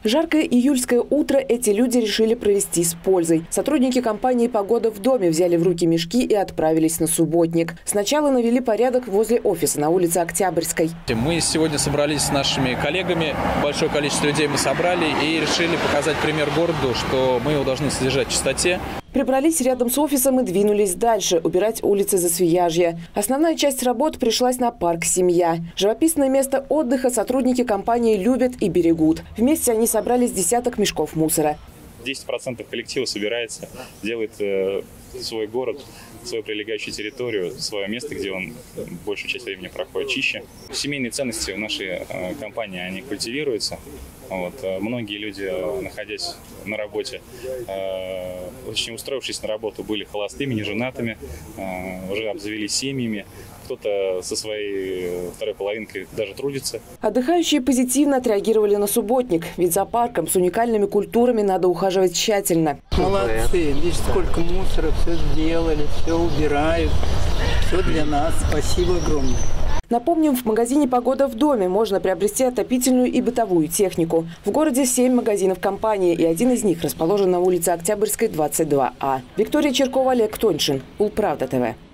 Жаркое июльское утро эти люди решили провести с пользой. Сотрудники компании «Погода в доме» взяли в руки мешки и отправились на субботник. Сначала навели порядок возле офиса на улице Октябрьской. Мы сегодня собрались с нашими коллегами, большое количество людей мы собрали и решили показать пример городу, что мы его должны содержать в чистоте. Прибрались рядом с офисом и двинулись дальше – убирать улицы Засвияжья. Основная часть работ пришлась на парк «Семья». Живописное место отдыха сотрудники компании любят и берегут. Вместе они собрали с десяток мешков мусора. 10% коллектива собирается, делает свой город, свою прилегающую территорию, свое место, где он большую часть времени проходит, чище. Семейные ценности в нашей компании, они культивируются. Многие люди, находясь на работе, очень устроившись на работу, были холостыми, неженатыми, уже обзавелись семьями. Кто-то со своей второй половинкой даже трудится. Отдыхающие позитивно отреагировали на субботник. Ведь за парком с уникальными культурами надо ухаживать тщательно. Молодцы. Видишь, сколько мусора, все сделали, все убирают. Все для нас. Спасибо огромное. Напомним, в магазине «Погода в доме» можно приобрести отопительную и бытовую технику. В городе 7 магазинов компании, и один из них расположен на улице Октябрьской, 22А. Виктория Черкова, Олег Тоньшин. Улправда ТВ.